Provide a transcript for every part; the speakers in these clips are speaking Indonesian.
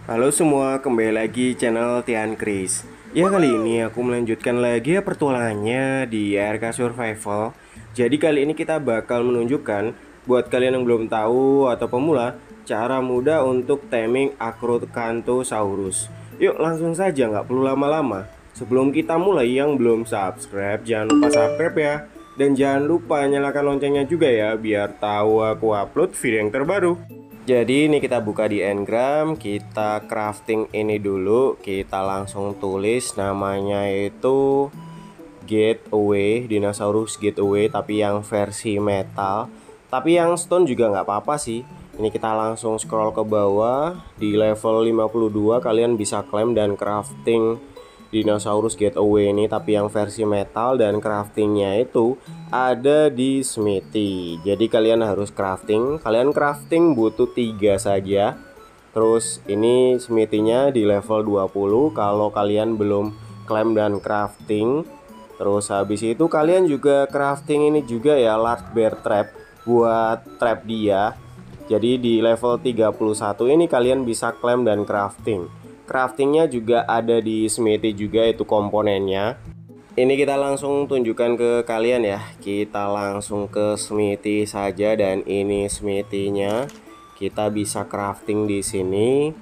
Halo semua, kembali lagi channel Tian Kris. Ya, kali ini aku melanjutkan lagi ya pertualangannya di ARK Survival. Jadi kali ini kita bakal menunjukkan buat kalian yang belum tahu atau pemula cara mudah untuk taming Acrocanthosaurus. Yuk langsung saja, nggak perlu lama-lama. Sebelum kita mulai, yang belum subscribe jangan lupa subscribe ya. Dan jangan lupa nyalakan loncengnya juga ya, biar tahu aku upload video yang terbaru. Jadi ini kita buka di Ngram, kita crafting ini dulu, kita langsung tulis namanya itu Getaway, Dinosaurus Getaway, tapi yang versi metal. Tapi yang stone juga nggak apa-apa sih. Ini kita langsung scroll ke bawah, di level 52 kalian bisa klaim dan crafting Dinosaurus Getaway ini, tapi yang versi metal, dan craftingnya itu ada di Smithy. Jadi kalian harus crafting, butuh 3 saja. Terus ini Smithy-nya di level 20 kalau kalian belum klaim dan crafting. Terus habis itu kalian juga crafting ini juga ya, large bear trap buat trap dia. Jadi di level 31 ini kalian bisa klaim dan crafting. Craftingnya juga ada di Smithy juga, itu komponennya. Ini kita langsung tunjukkan ke kalian ya. Kita langsung ke Smithy saja, dan ini Smithy-nya. Kita bisa crafting di sini.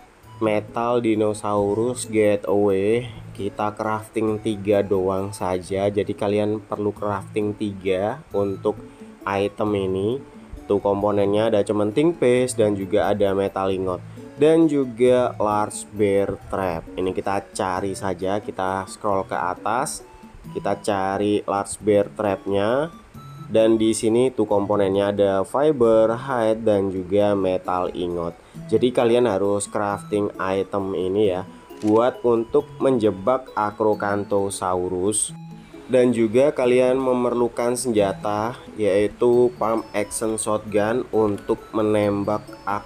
Metal Dinosaurus Getaway. Kita crafting 3 doang saja. Jadi kalian perlu crafting 3 untuk item ini. Tuh komponennya ada cementing paste dan juga ada metal ingot dan juga large bear trap. Ini kita cari saja, kita scroll ke atas, kita cari large bear trapnya, dan di sini tuh komponennya ada fiber, hide, dan juga metal ingot. Jadi kalian harus crafting item ini ya, buat untuk menjebak Acrocanthosaurus. Dan juga kalian memerlukan senjata, yaitu pump action shotgun untuk menembak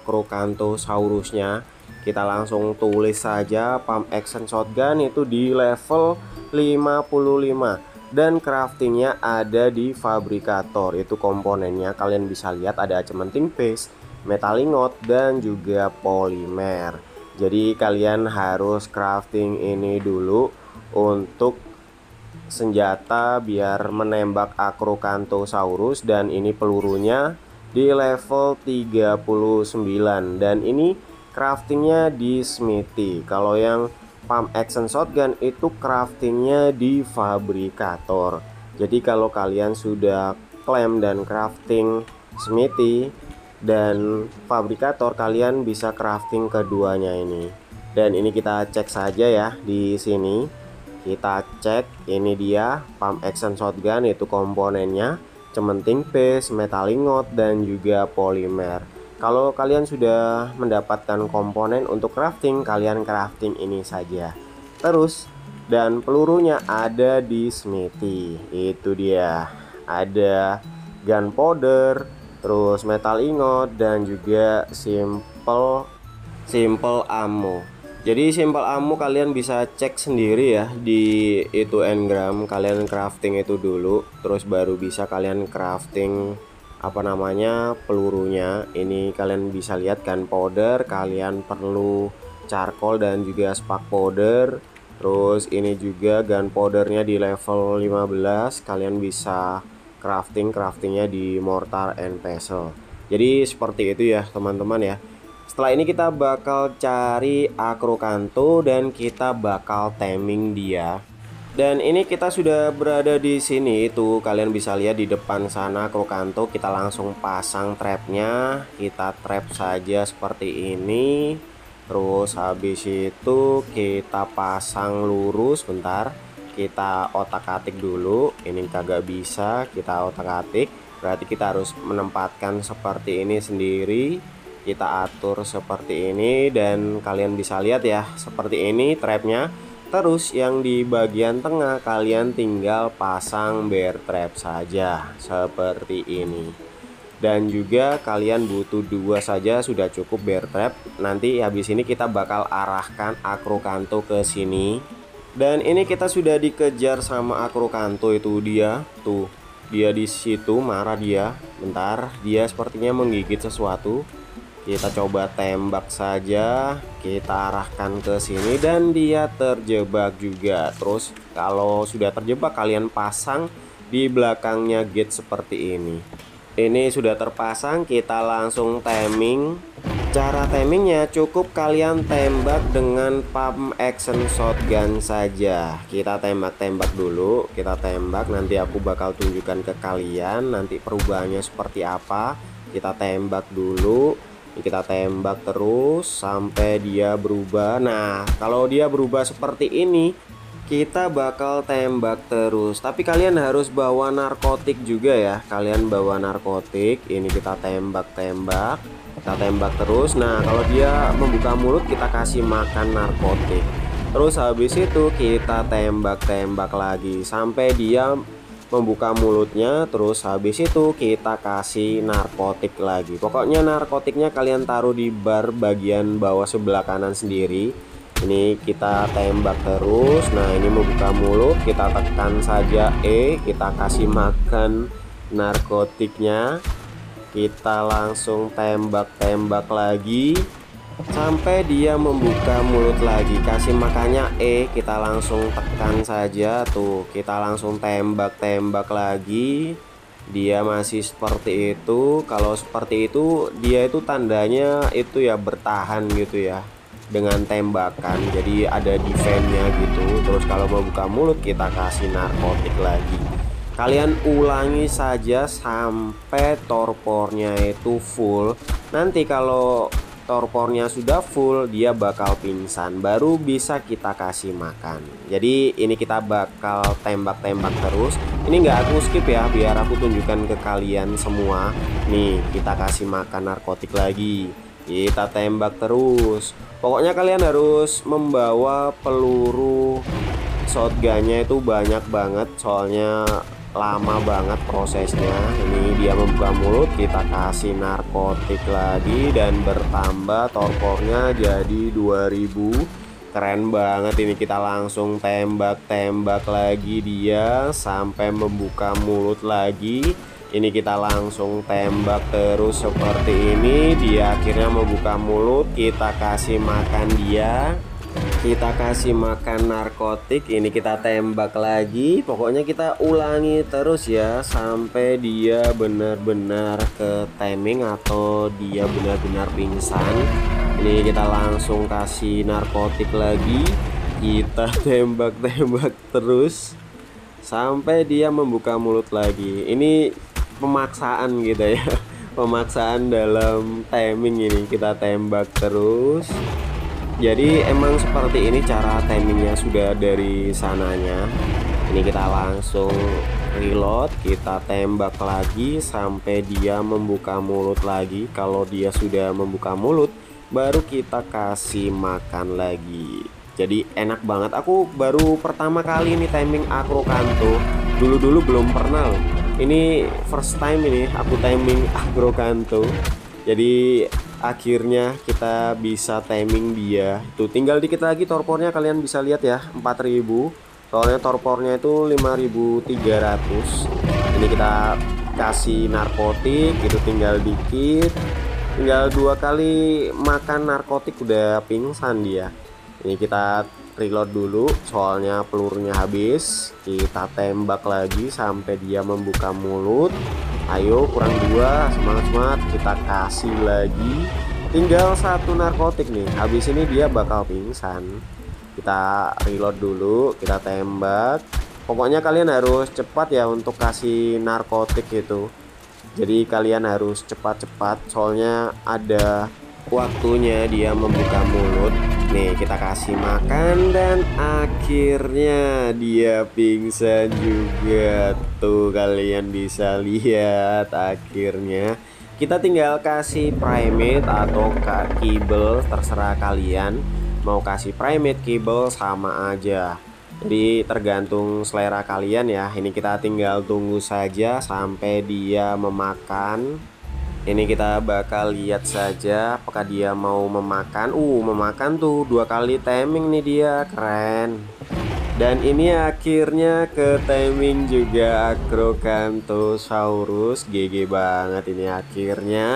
Acrocanthosaurusnya. Kita langsung tulis saja pump action shotgun itu di level 55, dan craftingnya ada di fabrikator. Itu komponennya kalian bisa lihat, ada cementing paste, metal ingot, dan juga polimer. Jadi kalian harus crafting ini dulu untuk senjata biar menembak Acrocanthosaurus. Dan ini pelurunya di level 39, dan ini craftingnya di Smithy. Kalau yang pump action shotgun itu craftingnya di fabrikator. Jadi kalau kalian sudah klaim dan crafting Smithy dan fabrikator, kalian bisa crafting keduanya ini. Dan ini kita cek saja ya, di sini kita cek, ini dia pump action shotgun, itu komponennya cementing paste, metal ingot, dan juga polimer. Kalau kalian sudah mendapatkan komponen untuk crafting, kalian crafting ini saja terus. Dan pelurunya ada di Smithy, itu dia, ada gunpowder, terus metal ingot, dan juga simple ammo. Jadi simple ammo kalian bisa cek sendiri ya di itu engram. Kalian crafting itu dulu, terus baru bisa kalian crafting apa namanya pelurunya. Ini kalian bisa lihat gunpowder, kalian perlu charcoal dan juga spark powder. Terus ini juga gunpowdernya di level 15, kalian bisa craftingnya di mortar and pestle. Jadi seperti itu ya teman-teman ya. Setelah ini kita bakal cari Acrocantho dan kita bakal taming dia. Dan ini kita sudah berada di sini, itu kalian bisa lihat di depan sana Acrocantho. Kita langsung pasang trapnya, kita trap saja seperti ini. Terus habis itu kita pasang lurus. Bentar, kita otak-atik dulu. Ini kagak bisa kita otak-atik, berarti kita harus menempatkan seperti ini sendiri. Kita atur seperti ini, dan kalian bisa lihat ya, seperti ini trapnya. Terus yang di bagian tengah kalian tinggal pasang bear trap saja seperti ini. Dan juga kalian butuh 2 saja sudah cukup bear trap. Nanti habis ini kita bakal arahkan Acrocantho ke sini. Dan ini kita sudah dikejar sama Acrocantho, itu dia tuh. Dia di situ marah dia. Bentar, dia sepertinya menggigit sesuatu. Kita coba tembak saja, kita arahkan ke sini dan dia terjebak juga. Terus kalau sudah terjebak, kalian pasang di belakangnya gate seperti ini. Ini sudah terpasang, kita langsung timing. Cara timingnya cukup kalian tembak dengan pump action shotgun saja. Kita tembak-tembak dulu, kita tembak, nanti aku bakal tunjukkan ke kalian nanti perubahannya seperti apa. Kita tembak dulu, kita tembak terus sampai dia berubah. Nah, kalau dia berubah seperti ini, kita bakal tembak terus. Tapi kalian harus bawa narkotik juga ya. Kalian bawa narkotik. Ini kita tembak-tembak, kita tembak terus. Nah, kalau dia membuka mulut, kita kasih makan narkotik. Terus habis itu kita tembak-tembak lagi sampai dia membuka mulutnya. Terus habis itu kita kasih narkotik lagi. Pokoknya narkotiknya kalian taruh di bar bagian bawah sebelah kanan sendiri. Ini kita tembak terus. Nah, ini membuka mulut, kita tekan saja E, kita kasih makan narkotiknya. Kita langsung tembak-tembak lagi sampai dia membuka mulut lagi. Kasih makannya E, kita langsung tekan saja. Tuh, kita langsung tembak-tembak lagi. Dia masih seperti itu. Kalau seperti itu, dia itu tandanya itu ya bertahan gitu ya dengan tembakan, jadi ada defense-nya gitu. Terus kalau mau buka mulut, kita kasih narkotik lagi. Kalian ulangi saja sampai torpornya itu full. Nanti kalau torpornya sudah full, dia bakal pingsan, baru bisa kita kasih makan. Jadi ini kita bakal tembak-tembak terus. Ini nggak aku skip ya, biar aku tunjukkan ke kalian semua. Nih, kita kasih makan narkotik lagi, kita tembak terus. Pokoknya kalian harus membawa peluru shotgunnya itu banyak banget, soalnya lama banget prosesnya. Ini dia membuka mulut, kita kasih narkotik lagi dan bertambah torpornya jadi 2000. Keren banget ini, kita langsung tembak-tembak lagi dia sampai membuka mulut lagi. Ini kita langsung tembak terus seperti ini. Dia akhirnya membuka mulut, kita kasih makan dia, kita kasih makan narkotik. Ini kita tembak lagi. Pokoknya kita ulangi terus ya sampai dia benar-benar ke timing atau dia benar-benar pingsan. Ini kita langsung kasih narkotik lagi, kita tembak-tembak terus sampai dia membuka mulut lagi. Ini pemaksaan gitu ya, pemaksaan dalam timing. Ini kita tembak terus. Jadi emang seperti ini cara timingnya sudah dari sananya. Ini kita langsung reload, kita tembak lagi sampai dia membuka mulut lagi. Kalau dia sudah membuka mulut, baru kita kasih makan lagi. Jadi enak banget. Aku baru pertama kali ini timing Acro Canto. Dulu-dulu belum pernah loh. Ini first time ini aku timing Acro Canto. Jadi akhirnya kita bisa timing dia. Tuh tinggal dikit lagi torpornya, kalian bisa lihat ya, 4000. Soalnya torpornya itu 5300. Ini kita kasih narkotik, itu tinggal dikit. Tinggal 2 kali makan narkotik udah pingsan dia. Ini kita reload dulu soalnya pelurunya habis. Kita tembak lagi sampai dia membuka mulut. Ayo, kurang 2, semangat-semangat, kita kasih lagi. Tinggal 1 narkotik nih, habis ini dia bakal pingsan. Kita reload dulu, kita tembak. Pokoknya kalian harus cepat ya untuk kasih narkotik itu. Jadi kalian harus cepat-cepat soalnya ada waktunya dia membuka mulut. Nih kita kasih makan dan akhirnya dia pingsan juga. Tuh kalian bisa lihat, akhirnya kita tinggal kasih primate atau kibel, terserah kalian mau kasih primate, kibel sama aja. Jadi tergantung selera kalian ya. Ini kita tinggal tunggu saja sampai dia memakan. Ini kita bakal lihat saja apakah dia mau memakan. Memakan tuh 2 kali timing nih dia, keren. Dan ini akhirnya ke timing juga Acrocanthosaurus. GG banget ini akhirnya.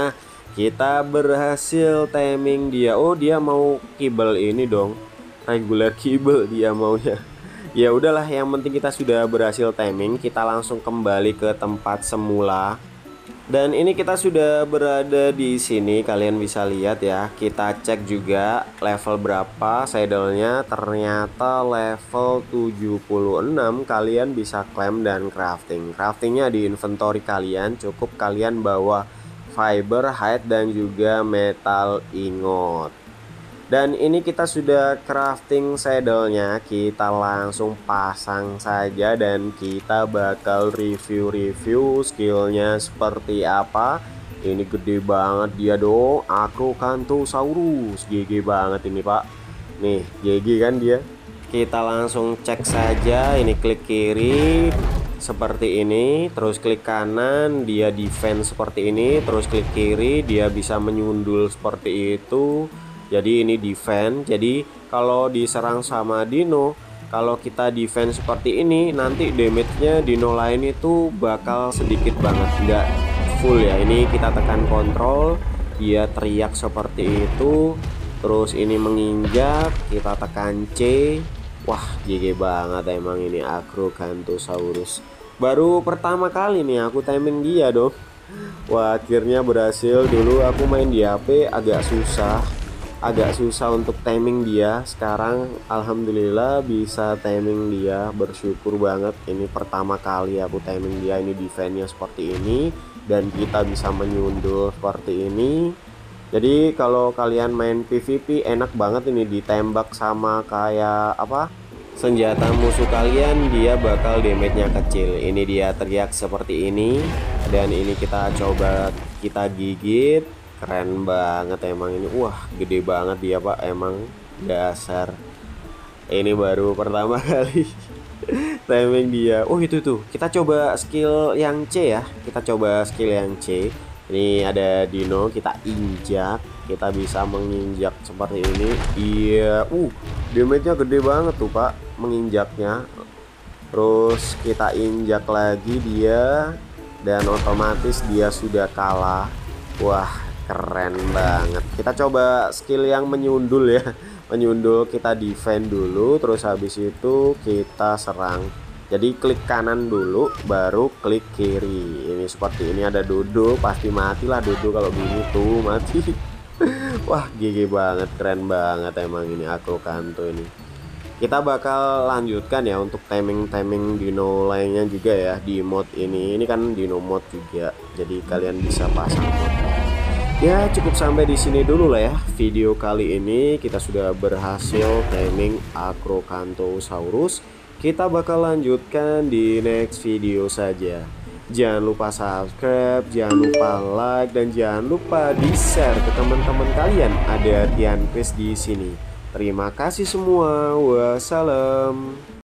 Kita berhasil timing dia. Oh, dia mau kibel ini dong. Regular kibel dia maunya. Ya udahlah, yang penting kita sudah berhasil timing. Kita langsung kembali ke tempat semula. Dan ini kita sudah berada di sini, kalian bisa lihat ya. Kita cek juga level berapa saddle-nya. Ternyata level 76. Kalian bisa klaim dan crafting. Craftingnya di inventory kalian. Cukup kalian bawa fiber, hide, dan juga metal ingot. Dan ini kita sudah crafting saddle-nya. Kita langsung pasang saja dan kita bakal review skillnya seperti apa. Ini gede banget dia dong, Acrocanthosaurus. GG banget ini pak. Nih GG kan dia. Kita langsung cek saja. Ini klik kiri seperti ini, terus klik kanan dia defense seperti ini, terus klik kiri dia bisa menyundul seperti itu. Jadi ini defense. Jadi kalau diserang sama dino, kalau kita defense seperti ini, nanti damage-nya dino lain itu bakal sedikit banget, nggak full ya. Ini kita tekan kontrol, dia teriak seperti itu. Terus ini menginjak, kita tekan C. Wah GG banget emang ini Acrocanthosaurus. Baru pertama kali nih aku timing dia dong. Wah akhirnya berhasil. Dulu aku main di HP agak susah untuk timing dia. Sekarang alhamdulillah bisa timing dia, bersyukur banget. Ini pertama kali aku timing dia. Ini defense-nya seperti ini dan kita bisa menyundul seperti ini. Jadi kalau kalian main PvP enak banget ini, ditembak sama kayak apa senjata musuh kalian, dia bakal damage-nya kecil. Ini dia teriak seperti ini. Dan ini kita coba kita gigit. Keren banget emang ini. Wah gede banget dia pak, emang dasar. Ini baru pertama kali timing dia. Oh itu tuh, kita coba skill yang C ya. Kita coba skill yang C. Ini ada dino, kita injak. Kita bisa menginjak seperti ini. Iya, damage-nya gede banget tuh pak, menginjaknya. Terus kita injak lagi dia, dan otomatis dia sudah kalah. Wah keren banget. Kita coba skill yang menyundul ya. Menyundul, kita defend dulu, terus habis itu kita serang. Jadi klik kanan dulu baru klik kiri. Ini seperti ini, ada dodo, pasti matilah dodo kalau gini tuh, mati. Wah GG banget, keren banget emang ini Acrocantho ini. Kita bakal lanjutkan ya untuk timing dino lainnya juga ya di mod ini. Ini kan dino mod juga, jadi kalian bisa pasang mod. Ya cukup sampai di sini dulu lah ya video kali ini. Kita sudah berhasil timing Acrocanthosaurus. Kita bakal lanjutkan di next video saja. Jangan lupa subscribe, jangan lupa like, dan jangan lupa di share ke teman-teman kalian. Ada Tian Chris di sini. Terima kasih semua. Wassalam.